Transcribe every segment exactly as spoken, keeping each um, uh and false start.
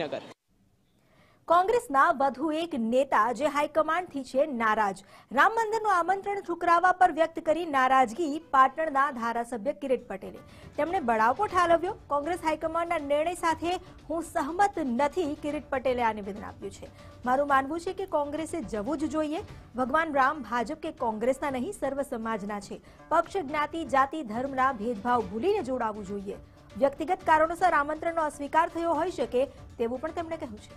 નગર કોંગ્રેસના વધુ એક નેતા જે હાઈકમાન્ડથી છે નારાજ. રામ મંદિરનું આમંત્રણ ઠુકરાવવા પર વ્યક્ત કરી નારાજગી પાટણના ધારાસભ્ય કિરીટ પટેલે. તેમણે બળાવો ઠાલવ્યો. કોંગ્રેસ હાઈકમાન્ડના નિર્ણય સાથે હું સહમત નથી, કિરીટ પટેલે આ નિવેદન આપ્યું છે. મારું માનવું છે કે કોંગ્રેસે જવું જ જોઈએ. ભગવાન રામ ભાજપ કે કોંગ્રેસના નહીં, સર્વ સમાજના છે. પક્ષ, જ્ઞાતિ, જાતિ, ધર્મના ભેદભાવ ભૂલીને જોડાવવું જોઈએ. વ્યક્તિગત કારણોસર આમંત્રણનો અસ્વીકાર થયો હોઈ શકે તેવું પણ તેમણે કહ્યું છે.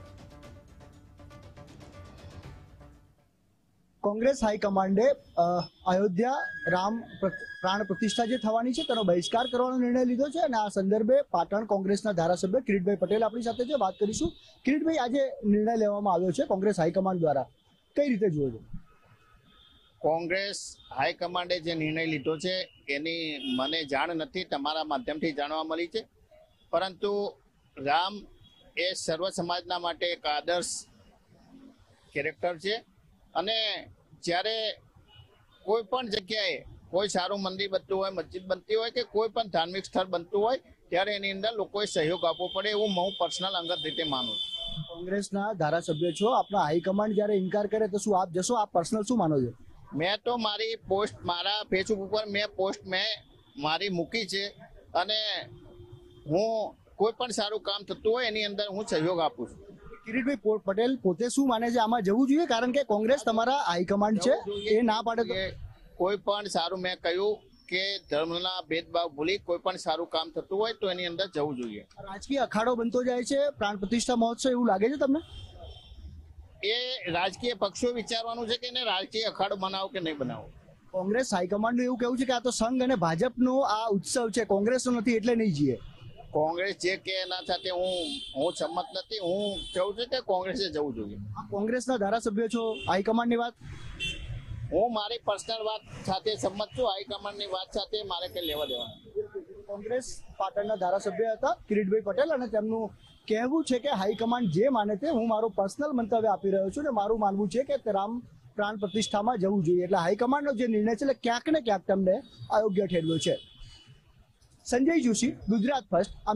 કોંગ્રેસ હાઈકમાન્ડે અયોધ્યા રામ પ્રાણ પ્રતિષ્ઠા જે થવાની છે તેનો બહિષ્કાર કરવાનો નિર્ણય લીધો છે અને આ સંદર્ભે પાટણ કોંગ્રેસના ધારાસભ્ય કિરીટભાઈ પટેલ આપણી સાથે છે. વાત કરીશું. કિરીટભાઈ, આજે નિર્ણય લેવામાં આવ્યો છે કોંગ્રેસ હાઈકમાન્ડ દ્વારા, કઈ રીતે જુઓ છો? કોંગ્રેસ હાઈકમાન્ડે જે નિર્ણય લીધો છે એની મને જાણ નથી, તમારા માધ્યમથી જાણવા મળી છે. પરંતુ રામ એ સર્વ સમાજના માટે એક આદર્શ કેરેક્ટર છે અને જ્યારે કોઈ પણ જગ્યાએ કોઈ સારું મંદિર બનતું હોય, મસ્જિદ બનતી હોય કે કોઈ પણ ધાર્મિક સ્થળ બનતું હોય ત્યારે એની અંદર લોકોએ સહયોગ આપવો પડે એવું હું પર્સનલ અંગત રીતે માનું છું. કોંગ્રેસના ધારાસભ્ય છો, આપણા હાઈકમાન્ડ જ્યારે ઇનકાર કરે તો શું આપ જશો? આપ પર્સનલ શું માનો છો? મેં તો મારી પોસ્ટ મારા ફેસબુક ઉપર મેં પોસ્ટ મેં મારી મૂકી છે અને હું કોઈ પણ સારું કામ થતું હોય એની અંદર હું સહયોગ આપું છું. કિરીટભાઈ પટેલ પોતે શું માને છે, આમાં જવું જોઈએ? કારણ કે કોંગ્રેસ તમારા હાઈકમાન્ડ છે, એ ના પાડે તો કોઈ પણ સારું, મેં કહ્યું કે ધર્મના ભેદભાવ ભૂલી કોઈ પણ સારું કામ થતું હોય તો એની અંદર જવું જોઈએ. રાજકીય અખાડો બનતો જાય છે પ્રાણ પ્રતિષ્ઠા મહોત્સવ, એવું લાગે છે તમને? એ રાજકીય પક્ષો વિચારવાનું છે કે એને રાજકીય અખાડો બનાવો કે નહીં બનાવો. કોંગ્રેસ હાઈકમાન્ડનું એવું કહેવું છે કે આ તો સંઘ અને ભાજપનો આ ઉત્સવ છે, કોંગ્રેસનો નથી, એટલે નહીં જઈએ. કોંગ્રેસ જે કે એના સાથે હું હું સંમત નથી. હું કહું છું કે કોંગ્રેસે જવું જોઈએ. કોંગ્રેસના ધારાસભ્ય છો, હાઈકમાન્ડની વાત હું મારી પર્સનલ વાત સાથે સંમત છું. હાઈકમાન્ડની વાત સાથે મારે કંઈ લેવા દેવા નથી. કોંગ્રેસ પાટણના ધારાસભ્ય હતા કિરીટભાઈ પટેલ અને તેમનું કહેવું છે કે હાઈકમાન્ડ જે માને તે હું મારું પર્સનલ મંતવ્ય આપી રહ્યો છું અને મારું માનવું છે કે રામ પ્રાણ પ્રતિષ્ઠામાં જવું જોઈએ. એટલે હાઈકમાન્ડનો જે નિર્ણય છે એટલે ક્યાંક ને ક્યાંક તેમને અયોગ્ય ઠેરવ્યો છે. સંજય જોશી, ગુજરાત ફર્સ્ટ.